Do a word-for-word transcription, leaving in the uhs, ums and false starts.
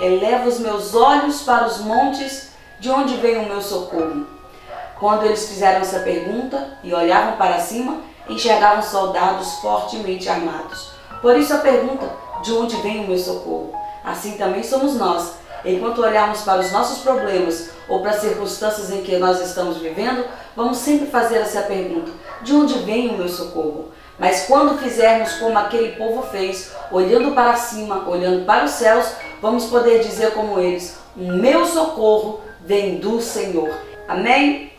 Eleva os meus olhos para os montes, de onde vem o meu socorro? Quando eles fizeram essa pergunta e olhavam para cima, enxergavam soldados fortemente armados. Por isso a pergunta, de onde vem o meu socorro? Assim também somos nós. Enquanto olharmos para os nossos problemas ou para as circunstâncias em que nós estamos vivendo, vamos sempre fazer essa pergunta, de onde vem o meu socorro? Mas quando fizermos como aquele povo fez, olhando para cima, olhando para os céus, vamos poder dizer como eles, o meu socorro vem do Senhor. Amém?